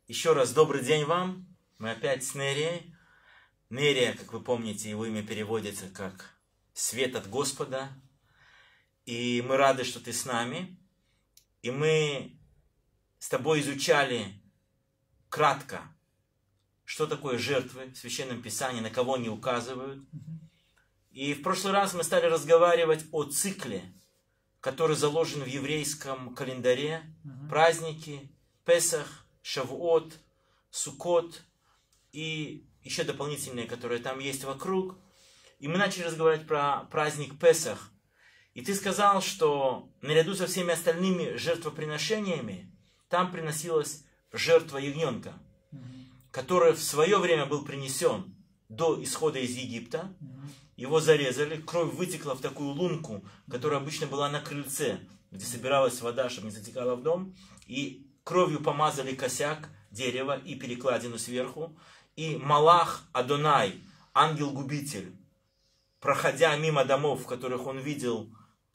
Еще раз добрый день вам. Мы опять с Нерией. Нерия, как вы помните, его имя переводится как «свет от Господа». И мы рады, что ты с нами. И мы с тобой изучали кратко, что такое жертвы в Священном Писании, на кого они указывают. И в прошлый раз мы стали разговаривать о цикле, который заложен в еврейском календаре. Праздники, Песах, Шавуот, Суккот и еще дополнительные, которые там есть вокруг. И мы начали разговаривать про праздник Песах. И ты сказал, что наряду со всеми остальными жертвоприношениями там приносилась жертва ягненка, который в свое время был принесен до исхода из Египта. Его зарезали, кровь вытекла в такую лунку, которая обычно была на крыльце, где собиралась вода, чтобы не затекала в дом. И кровью помазали косяк дерева и перекладину сверху. И Малах Адонай, ангел-губитель, проходя мимо домов, в которых он видел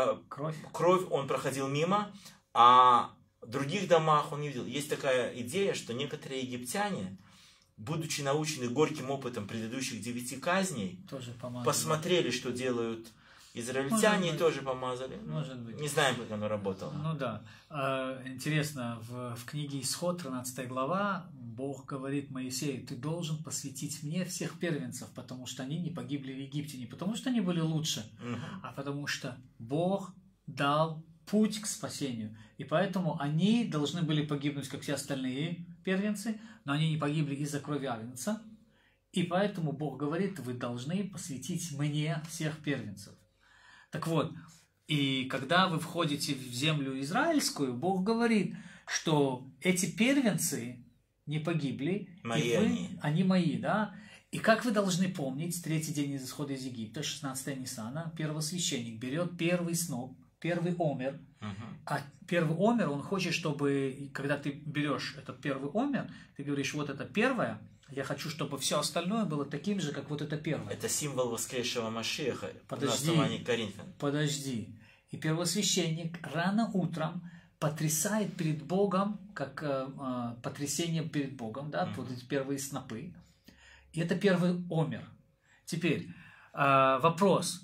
кровь, он проходил мимо, а в других домах он не видел. Есть такая идея, что некоторые египтяне, будучи научены горьким опытом предыдущих 9 казней, посмотрели, что делают израильтяне, и тоже помазали. Может быть. Не знаем, как оно работало. Ну да. Интересно, в книге Исход, 13 глава, Бог говорит Моисею: ты должен посвятить мне всех первенцев, потому что они не погибли в Египте. Не потому что они были лучше, а потому что Бог дал путь к спасению. И поэтому они должны были погибнуть, как все остальные первенцы, но они не погибли из-за крови агнца. И поэтому Бог говорит: вы должны посвятить мне всех первенцев. Так вот, и когда вы входите в землю израильскую, Бог говорит, что эти первенцы не погибли, мои они мои, да? И как вы должны помнить, третий день из исхода из Египта, 16 Нисана, первосвященник берет первый сноп, первый омер, а первый омер, он хочет, чтобы, когда ты берешь этот первый омер, ты говоришь: вот это первое, я хочу, чтобы все остальное было таким же, как вот это первое. Это символ воскресшего Машиаха на основании Коринфян. Подожди. И первосвященник рано утром потрясает перед Богом, как потрясение перед Богом, да, вот эти первые снопы. И это первый омер. Теперь вопрос.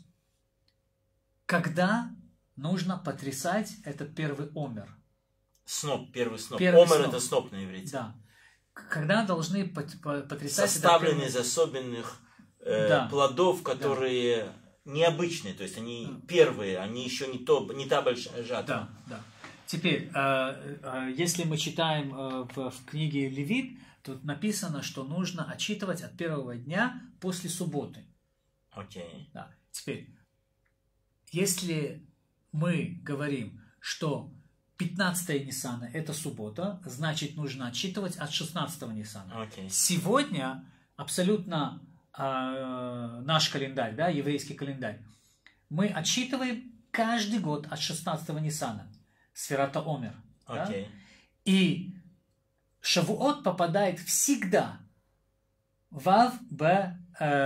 Когда нужно потрясать этот первый омер? Сноп, первый сноп. Первый омер сноп. Это сноп на иврите. Да. Когда должны потрясать... Составленные из особенных плодов, которые необычные, то есть они первые, они еще не та большая жатва. Да, да. Теперь, если мы читаем в книге Левит, тут написано, что нужно отчитывать от первого дня после субботы. Окей. Да. Теперь, если мы говорим, что 15 Ниссана это суббота, значит нужно отсчитывать от 16 Ниссана. Okay. Сегодня абсолютно наш календарь, да, еврейский календарь, мы отсчитываем каждый год от 16 Ниссана, Сферата Омер. Okay. Да? И Шавуот попадает всегда Вав Б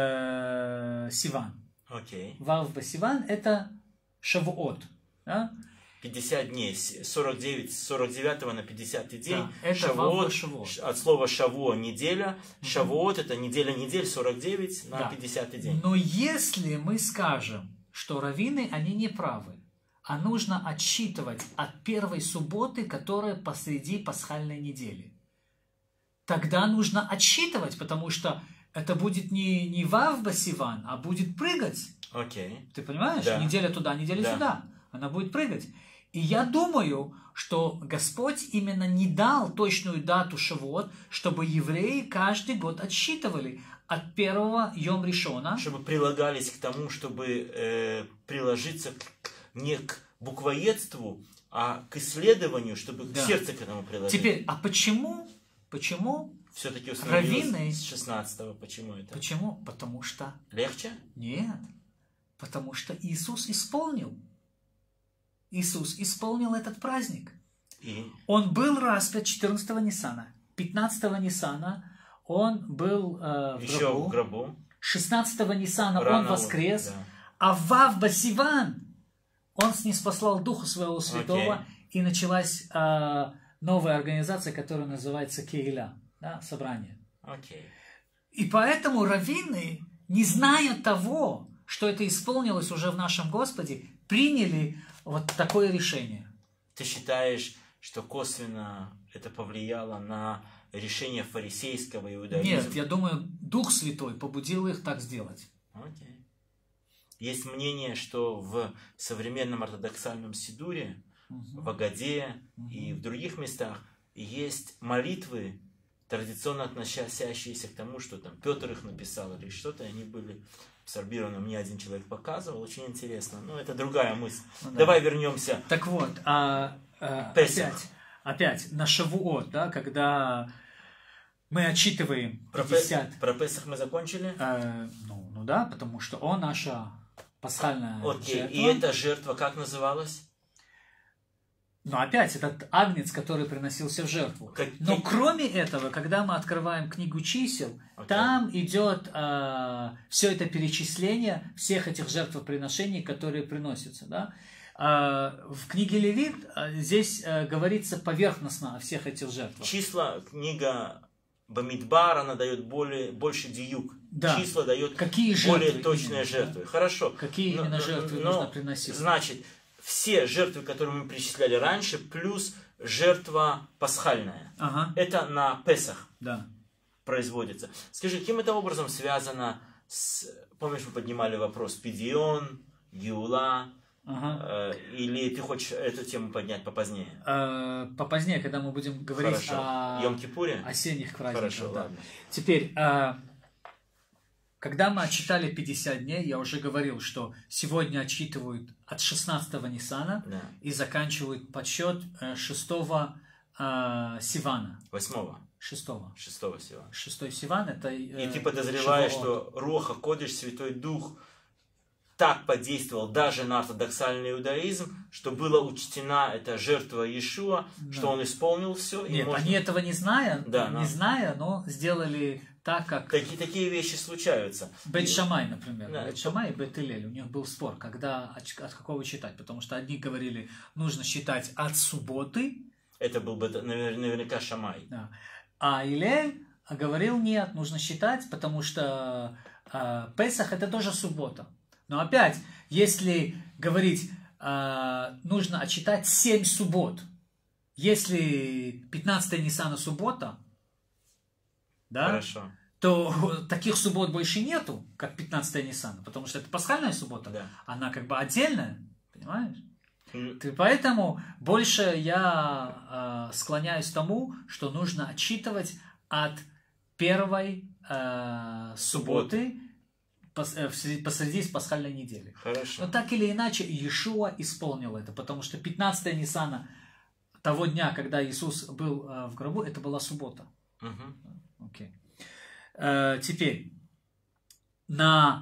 Сиван. Okay. Вав Б Сиван это Шавуот. Да? 50 дней, 49 на 50 день. Да, это Шавуот, Шавуот. от слова шавуо неделя. Шавуот это неделя 49 на 50 день. Но если мы скажем, что раввины, они не правы, а нужно отсчитывать от первой субботы, которая посреди пасхальной недели, тогда нужно отсчитывать, потому что это будет не Вав Басиван, а будет прыгать. Okay. Ты понимаешь? Да. Неделя туда, неделя сюда. Она будет прыгать. И я думаю, что Господь именно не дал точную дату Шавуот, чтобы евреи каждый год отсчитывали от первого Йом Ришона. Чтобы прилагались к тому, чтобы приложиться не к буквоедству, а к исследованию, чтобы сердце к этому приложить. Теперь, а почему все-таки раввины с 16-го? Почему это? Почему? Потому что... Легче? Нет. Потому что Иисус исполнил. Иисус исполнил этот праздник. И? Он был распят 14-го Ниссана. 15-го Ниссана он был в гробу. 16-го Ниссана он воскрес. Да. А в Вав Басиван он ниспослал Духа Своего Святого. И началась новая организация, которая называется Кейля. да, собрание. Окей. И поэтому раввины, не зная того, что это исполнилось уже в нашем Господе, приняли вот такое решение. Ты считаешь, что косвенно это повлияло на решение фарисейского иудаизма? Нет, я думаю, Дух Святой побудил их так сделать. Окей. Есть мнение, что в современном ортодоксальном сидуре, в Агаде и в других местах есть молитвы, традиционно относящиеся к тому, что там Петр их написал или что-то, и они были абсорбированы. Мне один человек показывал, очень интересно. Но это другая мысль. Ну, да. Давай вернемся. Так вот, опять на Шавуот, да, когда мы отчитываем 50... Про Песах мы закончили? Ну да, потому что он наша пасхальная жертва. И эта жертва как называлась? Но опять, этот агнец, который приносился в жертву. Но кроме этого, когда мы открываем книгу чисел, там идет все это перечисление всех этих жертвоприношений, которые приносятся. Да? В книге Левит здесь говорится поверхностно о всех этих жертвах. Числа, книга Бамидбар, она дает больше диюк. Да. Числа дает какие более жертвы точные именно, жертвы. Да? Хорошо. Какие именно жертвы нужно приносить? Значит, все жертвы, которые мы перечисляли раньше, плюс жертва пасхальная. Это на Песах производится. Скажи, каким это образом связано с... Помнишь, мы поднимали вопрос Пидион, Геула, или ты хочешь эту тему поднять попозднее? Попозднее, когда мы будем говорить о Йом-Кипуре? Осенних праздниках. Хорошо, ладно. Теперь, когда мы отчитали 50 дней, я уже говорил, что сегодня отчитывают от 16-го Ниссана и заканчивают подсчет 6-го Сивана. 8-го? 6-го. 6-го Сивана. 6-й Сиван это... И ты подозреваешь, что Руаха Кодеш, Святой Дух, так подействовал даже на ортодоксальный иудаизм, что была учтена эта жертва Иешуа, что он исполнил все. Нет, они этого не зная, но сделали так, как... Такие вещи случаются. Бет Шамай, например. Бет Шамай и Бет Илель. У них был спор, когда, от какого считать. Потому что одни говорили, нужно считать от субботы. Это был бы наверняка Шамай. Да. А Илель говорил, нет, нужно считать, потому что Песах это тоже суббота. Но опять, если говорить, нужно отсчитать 7 суббот. Если 15 Ниссана суббота, да, хорошо, то таких суббот больше нету, как 15 Ниссана, потому что это пасхальная суббота. Да. Она как бы отдельная, понимаешь? Поэтому больше я склоняюсь к тому, что нужно отсчитывать от первой субботы посреди пасхальной недели. Хорошо. Но так или иначе, Иешуа исполнил это, потому что 15 Ниссана того дня, когда Иисус был в гробу, это была суббота. Окей. Теперь, на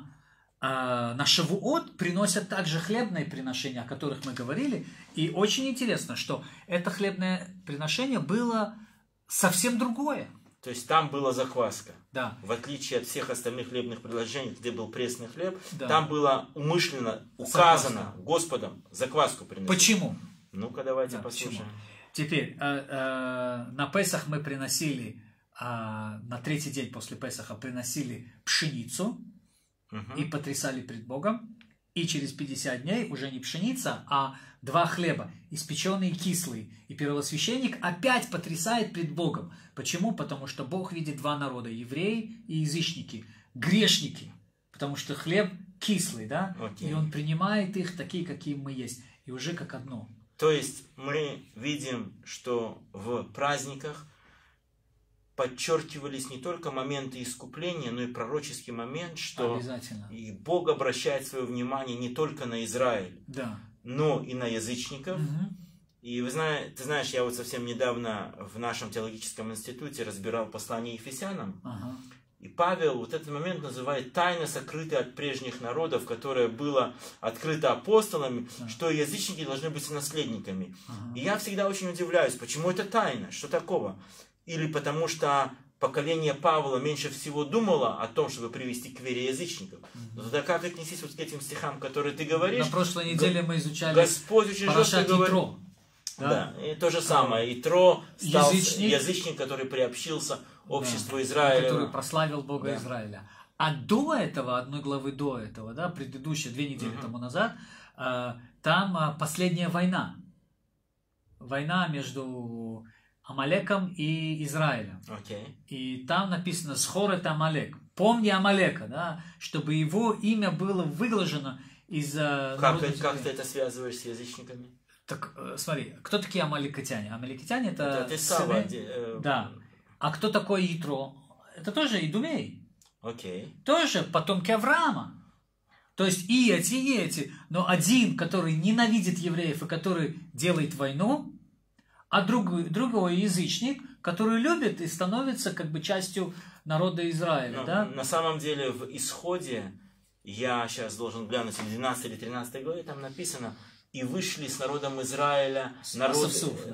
Шавуот приносят также хлебные приношения, о которых мы говорили. И очень интересно, что это хлебное приношение было совсем другое. То есть там была закваска. Да. В отличие от всех остальных хлебных предложений, где был пресный хлеб, да. Там было умышленно указано Господом закваску приносить. Почему? Ну-ка, давайте послушаем. Почему? Теперь, на Песах мы приносили, на третий день после Песаха приносили пшеницу и потрясали пред Богом. И через 50 дней уже не пшеница, а 2 хлеба, испеченные и кислые. И первосвященник опять потрясает пред Богом. Почему? Потому что Бог видит 2 народа, евреи и язычники, грешники. Потому что хлеб кислый, да? И он принимает их такие, какие мы есть. И уже как одно. То есть мы видим, что в праздниках подчеркивались не только моменты искупления, но и пророческий момент, что и Бог обращает свое внимание не только на Израиль, но и на язычников. И ты знаешь, я вот совсем недавно в нашем теологическом институте разбирал послание Ефесянам, и Павел вот этот момент называет тайна, сокрытая от прежних народов, которая была открыта апостолами, что язычники должны быть наследниками. И я всегда очень удивляюсь, почему это тайна, что такого? Или потому что поколение Павла меньше всего думало о том, чтобы привести к вере язычников. Но тогда как отнестись вот к этим стихам, которые ты говоришь? На прошлой неделе мы изучали Господь очень жестко говорит. Да, и то же самое. Итро стал язычник, который приобщился обществу Израиля. Который прославил Бога Израиля. А до этого, одной главы до этого, да, предыдущие 2 недели тому назад, там последняя война. Война между Амалеком и Израилем. И там написано «Схор это Амалек». Помни Амалека, да, чтобы его имя было выглажено из... Как ты это связываешь с язычниками? Так, смотри, кто такие амаликитяне? Амаликитяне это сыны... Да. А кто такой Итро? Это тоже идумей. Тоже потомки Авраама. То есть и эти. Но один, который ненавидит евреев и который делает войну, а другой язычник, который любит и становится как бы частью народа Израиля. Да? На самом деле в Исходе, я сейчас должен глянуть, в 12 или 13 главе, там написано: «И вышли с народом Израиля народы...»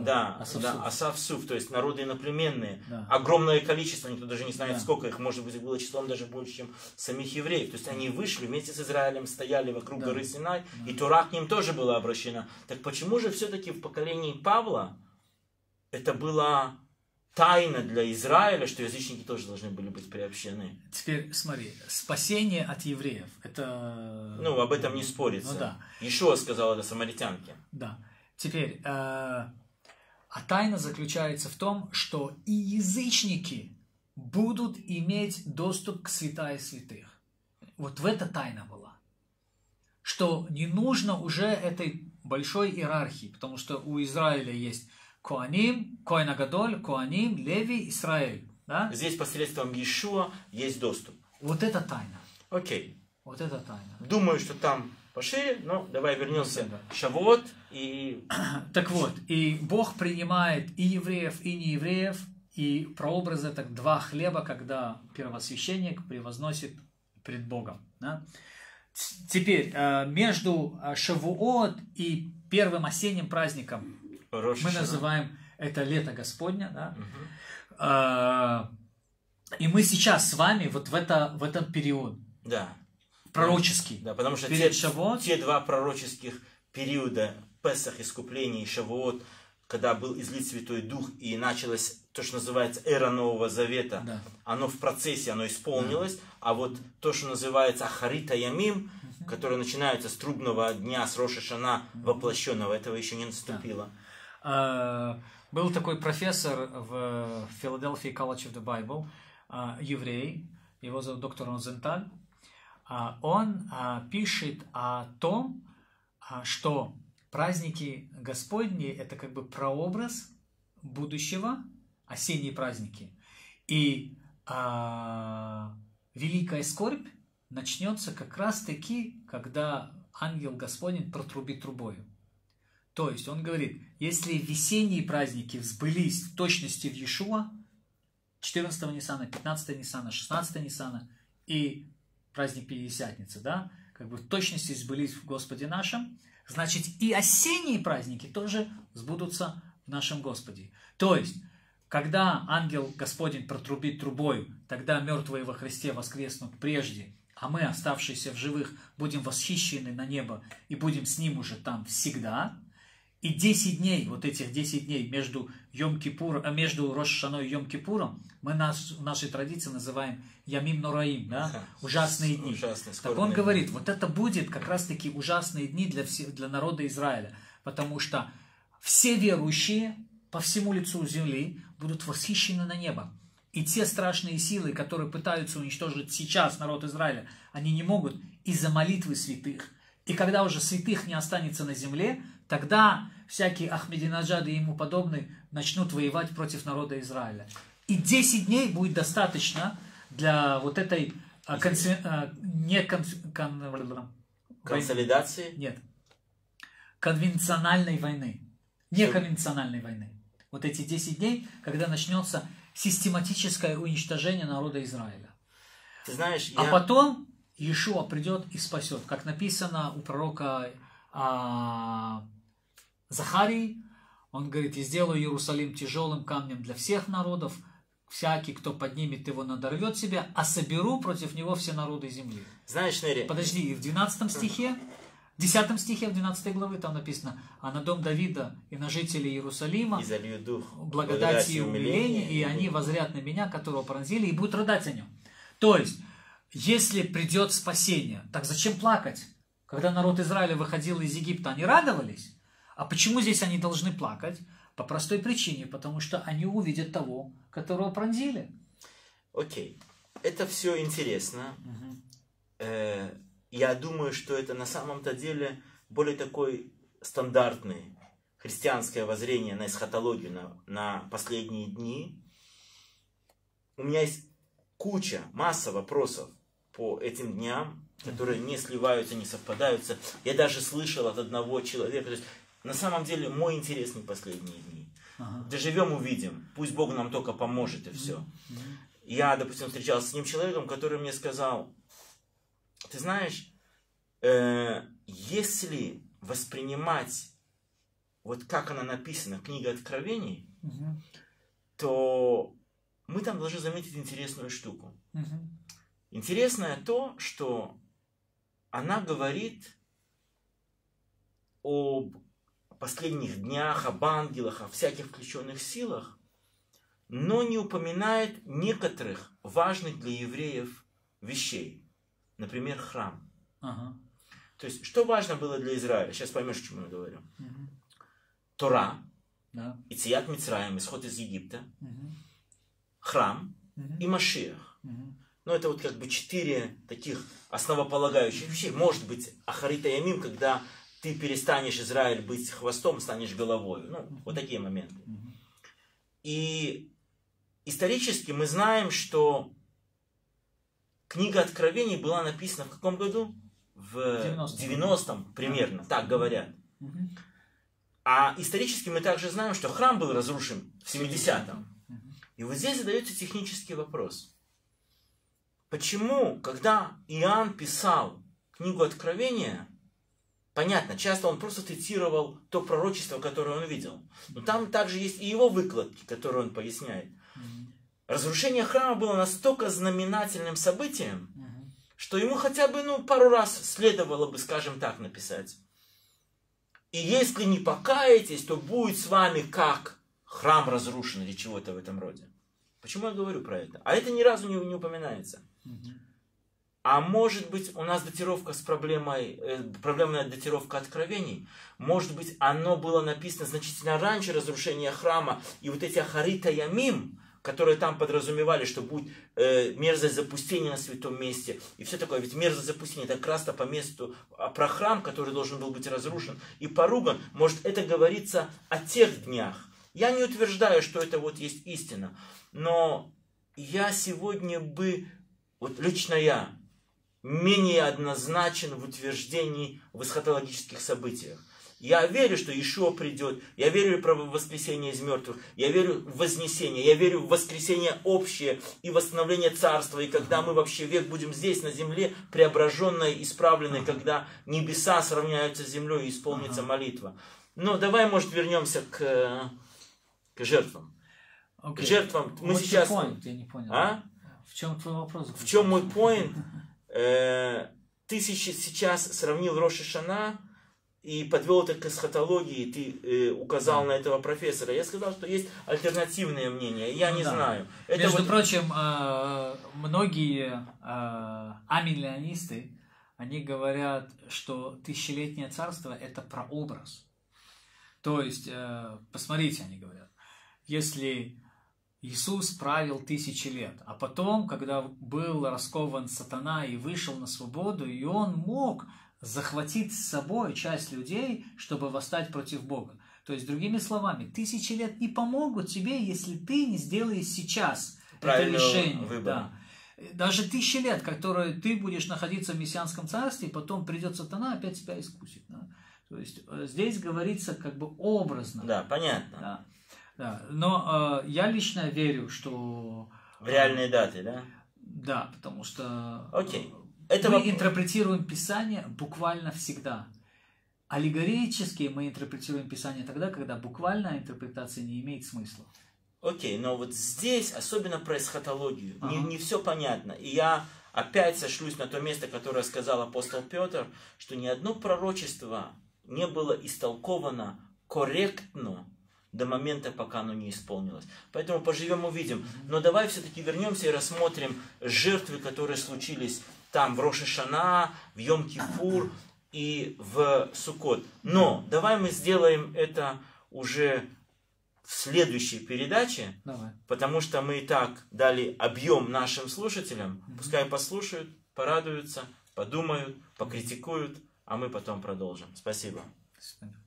Асавсуф, то есть народы иноплеменные. Да. Огромное количество, никто даже не знает, сколько их, может быть, было числом даже больше, чем самих евреев. То есть они вышли вместе с Израилем, стояли вокруг горы Синай, и Тора к ним тоже была обращена. Так почему же все-таки в поколении Павла это была тайна для Израиля, что язычники тоже должны были быть приобщены? Теперь смотри, спасение от евреев, это... об этом не спорится. Иешуа сказал это самаритянке. Да. Теперь, а тайна заключается в том, что и язычники будут иметь доступ к святая святых. Вот в это тайна была. Что не нужно уже этой большой иерархии, потому что у Израиля есть Коаним, Коэн Агадоль, Коаним, Леви, Израиль. Да? Здесь посредством Иешуа есть доступ. Вот это тайна. Окей. Вот это тайна. Думаю, что там пошире, но давай вернемся. Шавуот и... Так вот, и Бог принимает и евреев, и неевреев, и прообразы, так 2 хлеба, когда первосвященник превозносит пред Богом. Да? Теперь, между Шавуот и первым осенним праздником мы называем это лето Господня, да? И мы сейчас с вами вот в этот период. Да. Пророческий. Да, потому что те 2 пророческих периода, Песах, искупление и Шавуот, когда был излит Святой Дух и началось то, что называется эра Нового Завета, оно в процессе, оно исполнилось, а вот то, что называется Ахарита Ямим, которое начинается с трубного дня, с Рош ха-Шана воплощенного, этого еще не наступило. Был такой профессор в Philadelphia College of the Bible, еврей, его зовут доктор Розенталь. Он пишет о том, что праздники Господни – это как бы прообраз будущего, осенние праздники. И великая скорбь начнется как раз-таки, когда ангел Господень протрубит трубою. То есть он говорит, если весенние праздники сбылись в точности в Иешуа, 14 Ниссана, 15 Ниссана, 16 Ниссана и праздник Пятидесятницы, да, как бы в точности сбылись в Господе нашем, значит и осенние праздники тоже сбудутся в нашем Господе. То есть, когда ангел Господень протрубит трубою, тогда мертвые во Христе воскреснут прежде, а мы, оставшиеся в живых, будем восхищены на небо и будем с ним уже там всегда. И 10 дней, вот этих 10 дней между между Рош ха-Шаной и Йом-Кипуром, мы в нашей традиции называем Ямим Нораим, да? Ужасные дни. Так он говорит, вот это будет как раз-таки ужасные дни для народа Израиля, потому что все верующие по всему лицу земли будут восхищены на небо. И те страшные силы, которые пытаются уничтожить сейчас народ Израиля, они не могут из-за молитвы святых. И когда уже святых не останется на земле, тогда всякие Ахмединаджады и ему подобные начнут воевать против народа Израиля. И 10 дней будет достаточно для вот этой консолидации? Нет. Конвенциональной войны. Неконвенциональной войны. Вот эти 10 дней, когда начнется систематическое уничтожение народа Израиля. Ты знаешь, потом Иешуа придет и спасет. Как написано у пророка Захарии, он говорит, и сделаю Иерусалим тяжелым камнем для всех народов, всякий, кто поднимет его, надорвет себя, а соберу против него все народы земли. Знаешь, Нери... Подожди, и в 12 стихе В 10 стихе, в 12 главы там написано: «А на дом Давида и на жителей Иерусалима И залью дух благодати и умиления, и они воззрят на меня, которого пронзили, и будут рыдать о нем». То есть, если придет спасение, так зачем плакать? Когда народ Израиля выходил из Египта, они радовались. А почему здесь они должны плакать? По простой причине, потому что они увидят того, которого пронзили. Окей. Это все интересно. Я думаю, что это на самом-то деле более такой стандартный христианское воззрение на эсхатологию, на последние дни. У меня есть масса вопросов по этим дням, которые не сливаются, не совпадаются. Я даже слышал от одного человека. То есть, на самом деле, мой интерес не последние дни. Доживем, увидим. Пусть Бог нам только поможет, и все. Я, допустим, встречался с одним человеком, который мне сказал: ты знаешь, если воспринимать вот как она написана, книга Откровений, то мы там должны заметить интересную штуку. Интересное то, что она говорит об последних днях, об ангелах, о всяких включенных силах, но не упоминает некоторых важных для евреев вещей. Например, храм. То есть, что важно было для Израиля? Сейчас поймешь, о чем я говорю. Тора, Ицият Мицраим, исход из Египта, храм и Машиах. Но это вот как бы 4 таких основополагающих вещей. Может быть, Ахарит Ямим, когда ты перестанешь, Израиль, быть хвостом, станешь головой. Ну, вот такие моменты. И исторически мы знаем, что книга Откровений была написана в каком году? В 90-м примерно, так говорят. А исторически мы также знаем, что храм был разрушен в 70-м. И вот здесь задается технический вопрос. Почему, когда Иоанн писал книгу Откровения, понятно, часто он просто цитировал то пророчество, которое он видел. Но там также есть и его выкладки, которые он поясняет. Разрушение храма было настолько знаменательным событием, что ему хотя бы пару раз следовало бы, скажем так, написать. И если не покаетесь, то будет с вами как храм разрушен или чего-то в этом роде. Почему я говорю про это? А это ни разу не упоминается. А может быть, у нас датировка с проблемная датировка откровений. Может быть, оно было написано значительно раньше разрушения храма. И вот эти Ахарит Ямим, которые там подразумевали, что будет мерзость запустения на святом месте. И все такое. Ведь мерзость запустения — это как раз-то по месту про храм, который должен был быть разрушен и поруган. Может, это говорится о тех днях. Я не утверждаю, что это вот есть истина. Но я сегодня бы, вот лично я, менее однозначен в утверждении в эсхатологических событиях. Я верю, что Иешуа придет, я верю в воскресение из мертвых, я верю в вознесение, я верю в воскресение общее и восстановление царства, и когда мы вообще век будем здесь, на земле, преображенной, исправленной, когда небеса сравняются с землей и исполнится молитва. Но давай, может, вернемся к жертвам. К жертвам. Мы сейчас... Я не понял. А? В чем твой вопрос? В чем мой поинт? Ты сейчас сравнил Рош ха-Шана и подвел это к эсхатологии, ты указал на этого профессора. Я сказал, что есть альтернативное мнение, я не знаю. Это Между прочим, многие амиллионисты, они говорят, что тысячелетнее царство — это прообраз. То есть, посмотрите, они говорят, если Иисус правил 1000 лет, а потом, когда был раскован сатана и вышел на свободу, и он мог захватить с собой часть людей, чтобы восстать против Бога. То есть, другими словами, 1000 лет не помогут тебе, если ты не сделаешь сейчас это решение. Да. Даже 1000 лет, которые ты будешь находиться в мессианском царстве, потом придет сатана, опять тебя искусит. Да? То есть, здесь говорится как бы образно. Да, понятно. Да. Да. Но я лично верю, что... В реальные даты, да? Да, потому что... Окей. Мы интерпретируем Писание буквально всегда. Аллегорически мы интерпретируем Писание тогда, когда буквальная интерпретация не имеет смысла. Окей, но вот здесь, особенно про эсхатологию, не все понятно. И я опять сошлюсь на то место, которое сказал апостол Петр, что ни одно пророчество не было истолковано корректно до момента, пока оно не исполнилось. Поэтому поживем, увидим. Но давай все-таки вернемся и рассмотрим жертвы, которые случились там, в Рош ха-Шана, в Йом-Кипур и в Суккот. Но давай мы сделаем это уже в следующей передаче, потому что мы и так дали объем нашим слушателям. Пускай послушают, порадуются, подумают, покритикуют, а мы потом продолжим. Спасибо. Спасибо.